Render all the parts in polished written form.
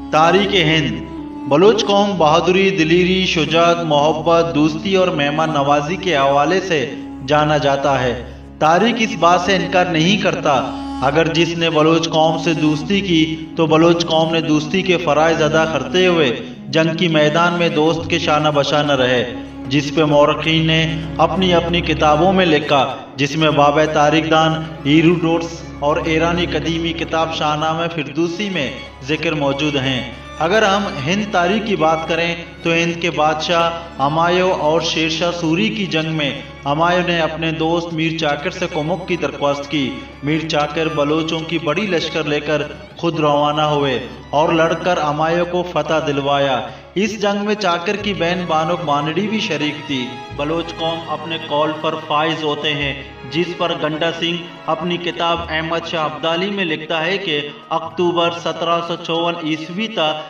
तारीख़ हिंद। बलूच कौम बहादुरी, दिलीरी, शुजाअत, मोहब्बत, दोस्ती और मेहमान नवाजी के हवाले से जाना जाता है। तारीख़ इस बात से इनकार नहीं करता अगर जिसने बलूच कौम से दोस्ती की तो बलूच कौम ने दोस्ती के फ़राइज़ अदा करते हुए जंग की मैदान में दोस्त के शाना बशाना रहे, जिस पे मौरखीन ने अपनी अपनी किताबों में लिखा, जिसमें बाब तारीख़दान हीरोडोटस और ईरानी कदीमी किताब शाहनामे फिरदौसी में जिक्र मौजूद हैं। अगर हम हिंद तारीख़ की बात करें तो हिंद के बादशाह हमायूं और शेरशाह सूरी की जंग में हमायूं ने अपने दोस्त मीर चाकर से कुमुक की दरख्वास्त की। मीर चाकर बलोचों की बड़ी लश्कर लेकर खुद रवाना हुए और लड़कर हमायूं को फतह दिलवाया। इस जंग में चाकर की बहन बानुक बानड़ी भी शरीक थी। बलोच कौम अपने कौल पर फाइज होते हैं, जिस पर गंडा सिंह अपनी किताब अहमद शाह अब्दाली में लिखता है कि अक्टूबर 1754 ईस्वी तक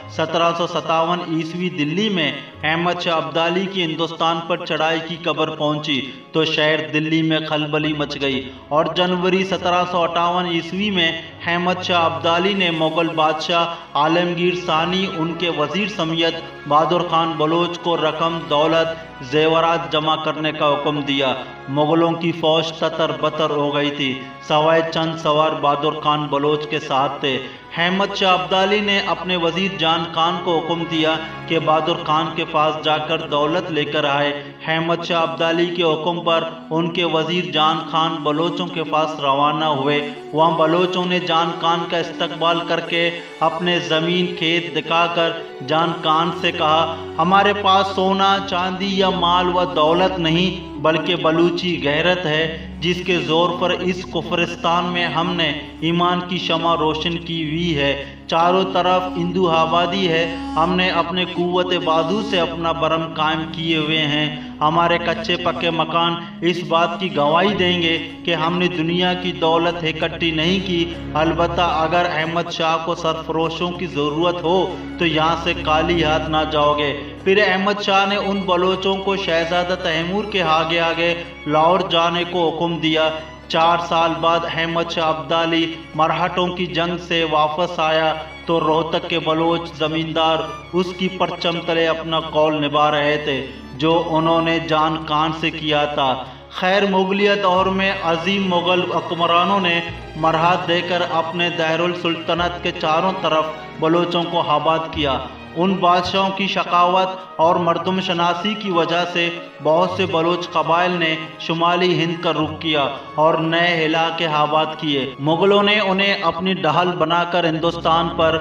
1757 ईस्वी दिल्ली में अहमद शाह अब्दाली की हिंदुस्तान पर चढ़ाई की खबर पहुंची तो शहर दिल्ली में खलबली मच गई और जनवरी 1758 ईस्वी में अहमद शाह अब्दाली ने मुगल बादशाह आलमगीर सानी, उनके वजीर समेत बहादुर खान बलोच को रकम, दौलत, जेवरात जमा करने का हुक्म दिया। मुगलों की फौज ततर बतर हो गई थी, सवाए चंद सवार बहादुर खान बलोच के साथ थे। अहमद शाह अब्दाली ने अपने वजीर जान खान को हुक्म दिया कि बहादुर खान के पास जाकर दौलत लेकर आए। अहमद शाह अब्दाली के हुक्म पर उनके वजीर जान खान बलोचों के पास रवाना हुए। वहाँ बलोचों ने जान खान का इस्तकबाल करके अपने ज़मीन खेत दिखाकर जान खान से कहा, हमारे पास सोना चांदी या माल व दौलत नहीं बल्कि बलूची गैरत है, जिसके ज़ोर पर इस कुफरिस्तान में हमने ईमान की शमा रोशन की हुई है। चारों तरफ हिंदू आबादी है, हमने अपने कुव्वत बाजू से अपना बरम कायम किए हुए हैं। हमारे कच्चे पक्के मकान इस बात की गवाही देंगे कि हमने दुनिया की दौलत इकट्ठी नहीं की। अलबत्ता अगर अहमद शाह को सरफरोशों की ज़रूरत हो तो यहाँ से खाली हाथ ना जाओगे। फिर अहमद शाह ने उन बलोचों को शहजादा तैमूर के आगे आगे लाहौर जाने को हुक्म दिया। 4 साल बाद अहमद शाह अब्दाली मराठों की जंग से वापस आया तो रोहतक के बलोच जमींदार उसकी परचम तले अपना कौल निभा रहे थे जो उन्होंने जान खान से किया था। खैर, मुगलिया दौर में अजीम मुगल हुक्मरानों ने मरहत देकर अपने दायरुल सुल्तनत के चारों तरफ बलोचों को आबाद किया। उन बादशाहों की शकावत और मर्दम शनासी की वजह से बहुत से बलोच कबाइल ने शुमाली हिंद का रुख किया और नए इलाके आबाद किए। मुगलों ने उन्हें अपनी ढाल बनाकर हिंदुस्तान पर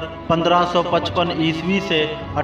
1555 ईस्वी से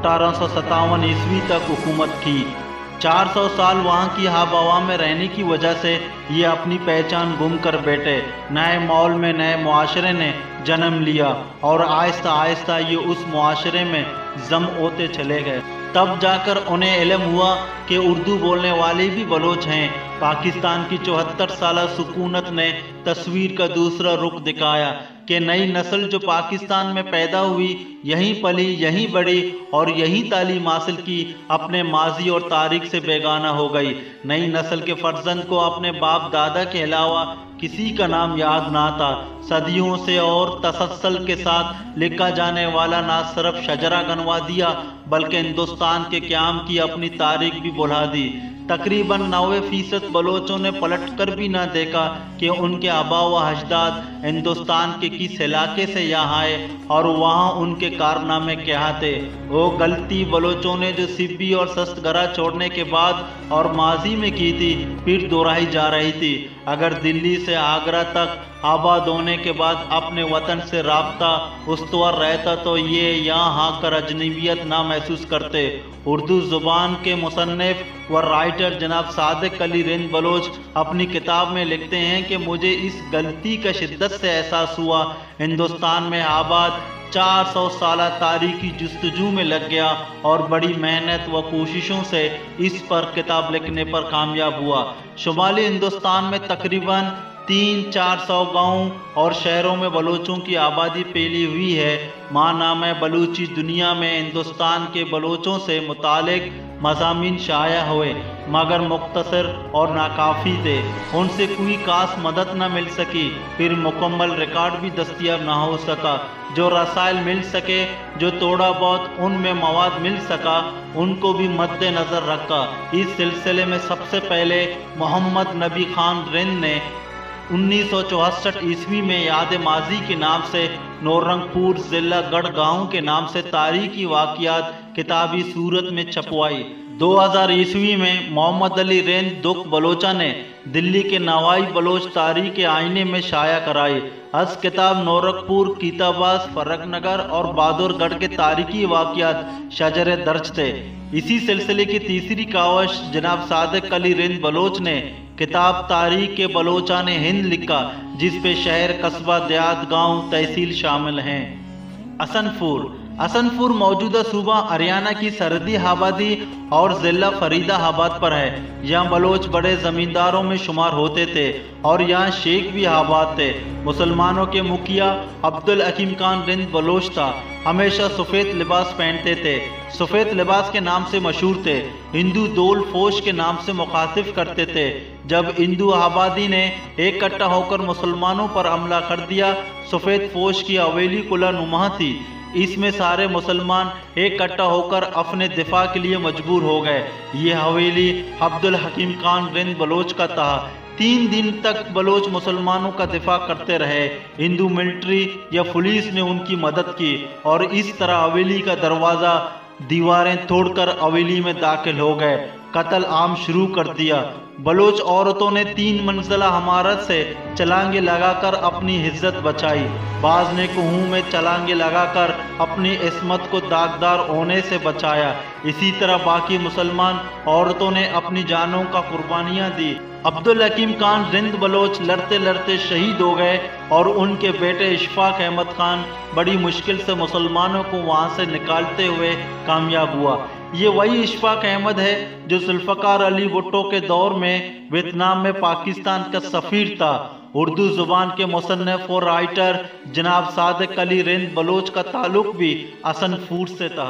1857 ईस्वी तक हुकूमत की। 400 साल वहाँ की आबहवा में रहने की वजह से ये अपनी पहचान गुम कर बैठे। नए माहौल में नए मुआशरे ने जन्म लिया और आहिस्ता आहिस्ता ये उस मुआशरे में जम होते चले गए। तब जाकर उन्हें इल्म हुआ कि उर्दू बोलने वाले भी बलोच हैं। पाकिस्तान की 74 साल सुकूनत ने तस्वीर का दूसरा रुख दिखाया कि नई नस्ल जो पाकिस्तान में पैदा हुई, यहीं पली, यहीं बढ़ी और यहीं तालीम हासिल की, अपने माजी और तारीख से बेगाना हो गई। नई नस्ल के फर्जंद को अपने बाप दादा के अलावा किसी का नाम याद ना था। सदियों से और तसलसल के साथ लिखा जाने वाला ना सिर्फ शजरा गनवा दिया बल्कि हिंदुस्तान के क़याम की अपनी तारीख भी भुला दी। तकरीबन 90% बलोचों ने पलट कर भी ना देखा कि उनके आबा व अजदाद हिंदुस्तान के किस इलाके से यहाँ आए और वहाँ उनके कारनामे क्या थे। वो गलती बलोचों ने जो सिब्बी और सस्तगरा छोड़ने के बाद और माजी में की थी फिर दोहराई जा रही थी। अगर दिल्ली से आगरा तक आबाद होने के बाद अपने वतन से राब्ता उस्तवार रहता तो ये यहाँ आकर अजनबियत ना महसूस करते। उर्दू ज़ुबान के मुसन्निफ व राइटर जनाब सादिक अली रिंद बलोच अपनी किताब में लिखते हैं कि मुझे इस गलती का शिद्दत से एहसास हुआ। हिंदुस्तान में आबाद 400 साल तारीखी जुस्तजू में लग गया और बड़ी मेहनत व कोशिशों से इस पर किताब लिखने पर कामयाब हुआ। शुमाली हिंदुस्तान में तकरीबन 300-400 गाँव और शहरों में बलोचों की आबादी फैली हुई है। मानामे बलूची दुनिया में हिंदुस्तान के बलोचों से मुतालिक मज़ामीन शाया हुए। मगर मुख्तसर और नाकाफ़ी थे। उनसे कोई खास मदद न मिल सकी। फिर मुकम्मल रिकॉर्ड भी दस्तयाब न हो सका। जो रसायल मिल सके, जो थोड़ा बहुत उनमें मवाद मिल सका, उनको भी मद्देनज़र रखा। इस सिलसिले में सबसे पहले मोहम्मद नबी खान रिंद ने 1964 ईस्वी में याद माजी के नाम से नौरंगपुर ज़िला गढ़गांव के नाम से तारीखी वाक़ियात किताबी सूरत में छपवाई। 2000 ईस्वी में मोहम्मद अली रिंद दुख बलोचा ने दिल्ली के नवाई बलोच तारीख आईने में शाया कराई। अस किताब नौरंगपुर, कीताबाज, फर्रुखनगर और बहादुरगढ़ के तारीखी वाक़ियात शजरे दर्ज थे। इसी सिलसिले की तीसरी कावश जनाब सादिक अली रिंद बलोच ने किताब तारीख के बलोचान हिंद लिखा, जिस पे शहर, कस्बा, देहात, गांव, तहसील शामिल हैं। असनपुर मौजूदा सूबा हरियाणा की सरहदी आबादी और ज़िला फरीदाबाद पर है। यहाँ बलोच बड़े ज़मींदारों में शुमार होते थे और यहाँ शेख भी आबाद थे। मुसलमानों के मुखिया अब्दुल हकीम खान रिंद बलोच था। हमेशा सफ़ेद लिबास पहनते थे। सफ़ेद लिबास के नाम से मशहूर थे। हिंदू दोल फोश के नाम से मुखातिब करते थे। जब हिंदू आबादी ने इकट्ठा होकर मुसलमानों पर हमला कर दिया, सफ़ेद फोश की हवेली कुला नुमा थी। इसमें सारे मुसलमान इकट्ठा होकर अपने दिफा के लिए मजबूर हो गए। ये हवेली अब्दुल हकीम खान रिंद बलोच का था। 3 दिन तक बलोच मुसलमानों का दिफा करते रहे। हिंदू मिलिट्री या पुलिस ने उनकी मदद की और इस तरह हवेली का दरवाज़ा दीवारें तोड़कर हवेली में दाखिल हो गए। कत्ल आम शुरू कर दिया। बलोच औरतों ने 3 मंजिला इमारत से छलांगे लगाकर अपनी इज्जत बचाई। बाज ने कुओं में छलांगे लगाकर अपनी इस्मत को दागदार होने से बचाया। इसी तरह बाकी मुसलमान औरतों ने अपनी जानों का कुर्बानियां दी। अब्दुल हकीम खान रिंद बलोच लड़ते लड़ते शहीद हो गए और उनके बेटे इशफाक अहमद खान बड़ी मुश्किल से मुसलमानों को वहां से निकालते हुए कामयाब हुआ। ये वही इशफाक अहमद है जो जुल्फ़कार अली भुट्टो के दौर में वियतनाम में पाकिस्तान का सफ़ीर था। उर्दू ज़ुबान के मुसन्निफ़ और राइटर जनाब सादिक अली रिंद बलोच का ताल्लुक भी असनपुर से था।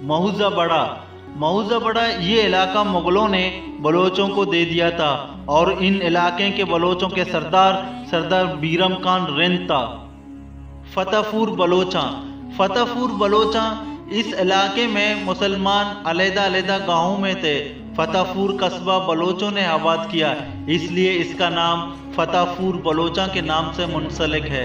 महूजा बड़ा ये इलाका मुग़लों ने बलोचों को दे दिया था और इन इलाके के बलोचों के सरदार बीरम खान रिंद था। फतेहपुर बलोचा इस इलाके में मुसलमान अलग-अलग गाँवों में थे। फतेहपुर कस्बा बलोचों ने आबाद किया, इसलिए इसका नाम फतेहपुर बलोचा के नाम से मुंसलिक है।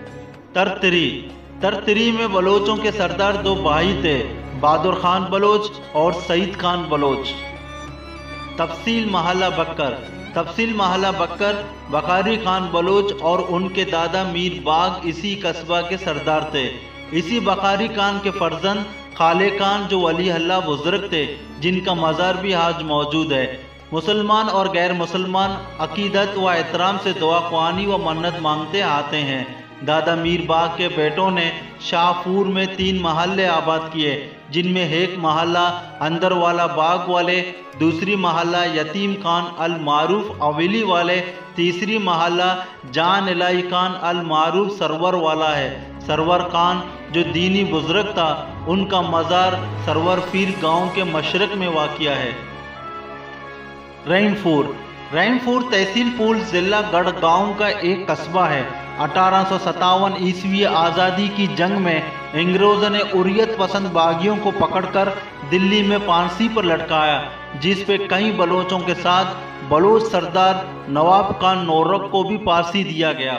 तरतरी में बलोचों के सरदार 2 भाई थे, बहादुर खान बलोच और सईद खान बलोच। तफसील महला बकर बखारी खान बलोच और उनके दादा मीर बाग इसी कस्बा के सरदार थे। इसी बखारी खान के फर्जंद खाले खान जो वली अल्लाह बुजुर्ग थे, जिनका मज़ार भी आज मौजूद है। मुसलमान और गैर मुसलमान अकीदत व एहतराम से दुआ ख्वानी व मन्नत मांगते आते हैं। दादा मीर बाग के बेटों ने शाहपुर में 3 महल्ले आबाद किए, जिनमें एक महल्ला अंदर वाला बाग वाले, दूसरी महल्ला यतीम खान अल मारूफ हवेली वाले, तीसरी महल्ला जान इलाही खान अल मारूफ सरवर वाला है। सरवर खान जो दीनी बुजुर्ग था, उनका मज़ार सरवर पीर गांव के मशरक में वाक़िया है। रहीमपुर तहसील पुल ज़िला गढ़गांव का एक कस्बा है। 1857 ईस्वी आज़ादी की जंग में अंग्रेज़ों ने हुर्रियत पसंद बागियों को पकड़कर दिल्ली में फांसी पर लटकाया, जिस पे कई बलोचों के साथ बलोच सरदार नवाब खान नौरक को भी फांसी दिया गया।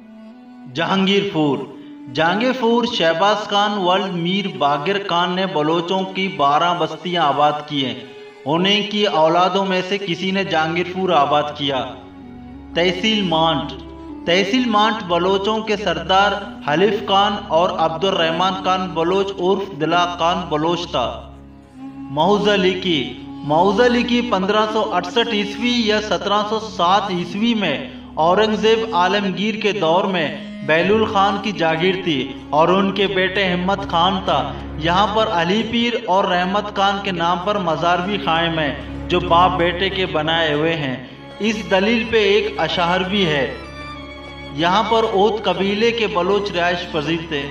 जहांगीरपुर शहबाज खान वल्द मीर बागिर खान ने बलोचों की 12 बस्तियां आबाद की हैं। उन्हीं की औलादों में से किसी ने जहांगीरपुर आबाद किया। तहसील मांट बलोचों के सरदार हलीफ खान और अब्दुल रहमान खान बलोच उर्फ दिला खान बलोच था। मऊज़ा लिकी 1568 ईस्वी या 1707 ईस्वी में औरंगजेब आलमगीर के दौर में बैलुल खान की जागीर थी और उनके बेटे हिम्मत खान था। यहाँ पर अली पीर और रहमत खान के नाम पर मज़ार भी कायम है, जो बाप बेटे के बनाए हुए हैं। इस दलील पे एक अशहर भी है। यहाँ पर ओत कबीले के बलोच रिहाइश पजीर थे।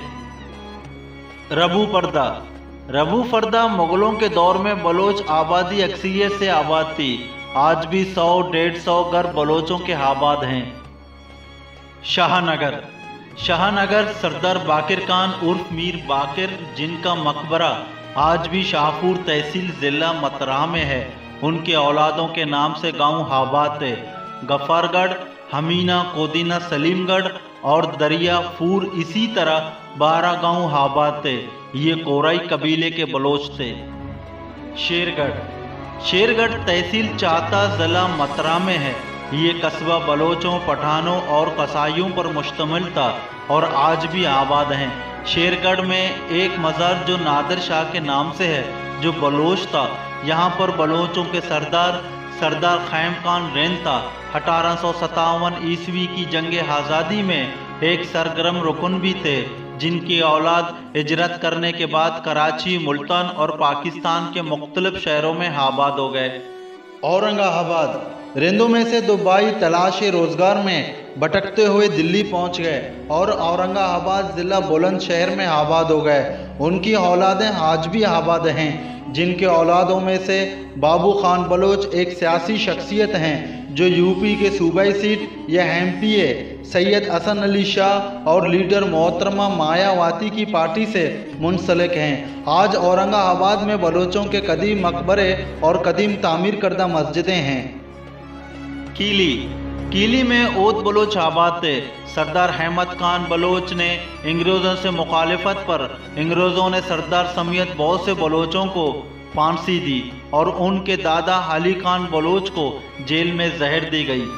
रबू फरदा मुगलों के दौर में बलोच आबादी अक्सरियत से आबाद थी। आज भी 100-150 घर बलोचों के आबाद हैं। शाहनगर। शाहनगर सरदार बाकिर खान उर्फ मीर बाकिर, जिनका मकबरा आज भी शाहपुर तहसील जिला मतरा में है, उनके औलादों के नाम से गांव आबाद थे। गफ्फारगढ़, हमीना, कोदिना, सलीमगढ़ और दरियापुर, इसी तरह 12 गांव आबाद थे। ये कोराई कबीले के बलोच थे। शेरगढ़। शेरगढ़ तहसील चाता जिला मतरा में है। ये कस्बा बलोचों, पठानों और कसाईयों पर मुश्तमिल था और आज भी आबाद हैं। शेरगढ़ में एक मज़ार जो नादिर शाह के नाम से है, जो बलोच था। यहाँ पर बलोचों के सरदार खैम खान रेन था। 1857 ईस्वी की जंग आज़ादी में एक सरगर्म रुकन भी थे, जिनकी औलाद हिजरत करने के बाद कराची, मुल्तान और पाकिस्तान के मुख्तलिफ शहरों में आबाद हो गए। औरंगाबाद। रिंदों में से 2 भाई तलाश रोजगार में भटकते हुए दिल्ली पहुंच गए और औरंगाबाद जिला बुलंदशहर में आबाद हो गए। उनकी औलादें आज भी आबाद हैं, जिनके औलादों में से बाबू खान बलोच एक सियासी शख्सियत हैं जो यूपी के सूबाई सीट या एमपीए सैयद हसन अली शाह और लीडर मोहतरमा मायावती की पार्टी से मुंसलिक हैं। आज औरंगाबाद में बलोचों के कदीम मकबरे और कदीम तामीर करदा मस्जिदें हैं। कीली। कीली में ओद बलोच आबाद थे। सरदार अहमद खान बलोच ने अंग्रेज़ों से मुखालिफत पर अंग्रेज़ों ने सरदार समेत बहुत से बलोचों को फांसी दी और उनके दादा अली खान बलोच को जेल में जहर दी गई।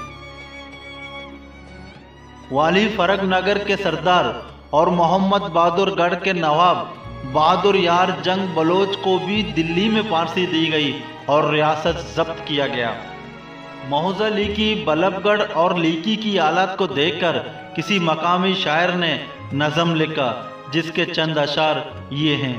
वाली फरगनगर के सरदार और मोहम्मद बहादुर गढ़ के नवाब बहादुर यार जंग बलोच को भी दिल्ली में फांसी दी गई और रियासत जब्त किया गया। मौजा लीकी, बल्लभगढ़ और लीकी की हालत को देखकर किसी मकामी शायर ने नज़म लिखा, जिसके चंद अशार ये हैं।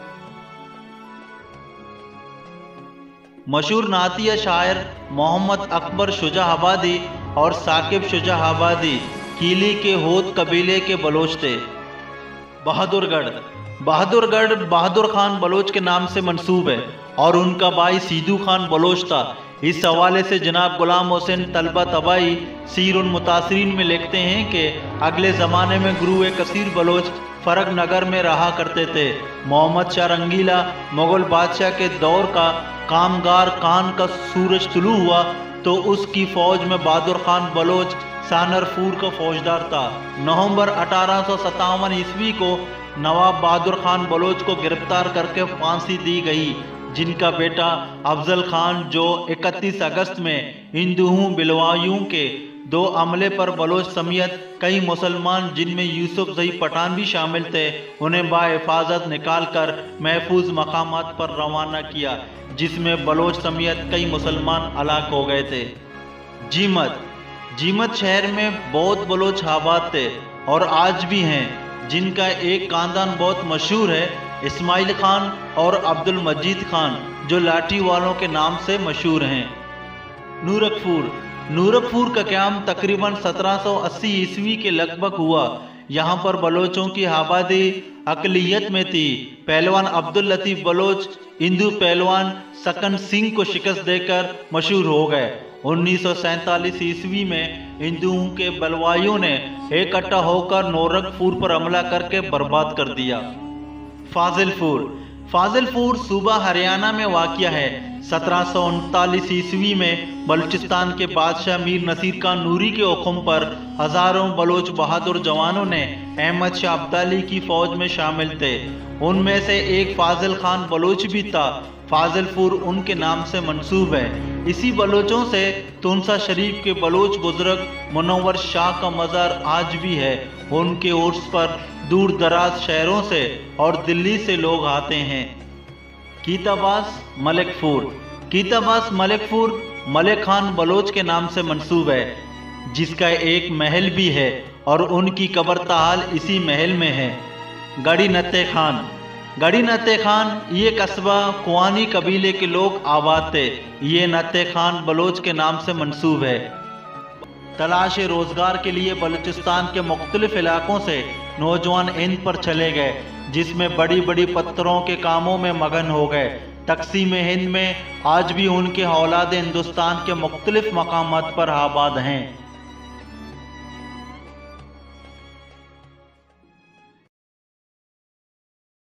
मशहूर नातिया शायर मोहम्मद अकबर शुजाहाबादी और साकिब शुजाहाबादी कीली के होद कबीले के बलोच थे। बहादुरगढ़। बहादुरगढ़ बहादुर खान बलोच के नाम से मंसूब है और उनका भाई सीधू खान बलोच था। इस हवाले से जनाब गुलाम हुसैन तलबा तबाई सीर उन मुतासरीन में लिखते हैं कि अगले ज़माने में गुरुए कसीर बलोच फरगनगर में रहा करते थे। मोहम्मद शाह रंगीला मुग़ल बादशाह के दौर का कामगार खान का सूरज तुलू हुआ तो उसकी फ़ौज में बहादुर खान बलोच सानरफूर का फौजदार था। नवंबर 1857 ईस्वी को नवाब बहादुर खान बलोच को गिरफ्तार करके फांसी दी गई, जिनका बेटा अफजल खान, जो 31 अगस्त में हिंदुओं बिलवायूं के 2 हमले पर बलोच समेत कई मुसलमान, जिनमें यूसुफ जई पठान भी शामिल थे, उन्हें बाहिफाजत निकाल कर महफूज मकामात पर रवाना किया, जिसमें बलोच समेत कई मुसलमान हलाक हो गए थे। जीमत। जीमत शहर में बहुत बलोच आबाद थे और आज भी हैं, जिनका एक खानदान बहुत मशहूर है, इस्माइल खान और अब्दुल मजीद खान, जो लाठी वालों के नाम से मशहूर हैं। नूरकपुर। नूरकपुर का क़याम तकरीबन 1780 ईस्वी के लगभग हुआ। यहाँ पर बलोचों की आबादी अकलियत में थी। पहलवान अब्दुल लतीफ़ बलोच हिंदू पहलवान सकन सिंह को शिकस्त देकर मशहूर हो गए। 1947 ईस्वी में हिंदुओं के बलवाइयों ने इकट्ठा होकर नूरकपुर पर हमला करके बर्बाद कर दिया। फाजिलपुर। फाजिलपुर सूबा हरियाणा में वाक़िया है। 1739 ईस्वी में बलूचिस्तान के बादशाह मीर नसीर खान नूरी के हुक्म पर हजारों बलोच बहादुर जवानों ने अहमद शाह अब्दाली की फौज में शामिल थे। उनमें से एक फाजिल खान बलोच भी था। फाजिलपुर उनके नाम से मंसूब है। इसी बलोचों से तुनसा शरीफ के बलोच बुजुर्ग मुनव्वर शाह का मज़ार आज भी है। उनके उर्स पर दूर दराज शहरों से और दिल्ली से लोग आते हैं। कीताबास मलिकपुर। कीताबास मलिकपुर मलिक खान बलोच के नाम से मंसूब है, जिसका एक महल भी है और उनकी कब्र-ताल इसी महल में है। गढ़ी नत्ते खान। गढ़ी नत्ते खान ये कस्बा कुआनी कबीले के लोग आबाद थे। ये नत्ते खान बलोच के नाम से मंसूब है। तलाश रोजगार के लिए बलूचिस्तान के मुख्तलिफ इलाकों से नौजवान हिंद पर चले गए, जिसमें बड़ी बड़ी पत्थरों के कामों में मगन हो गए। तकसीम हिंद में आज भी उनके औलाद हिंदुस्तान के मुख्तलिफ मकामात पर आबाद हैं।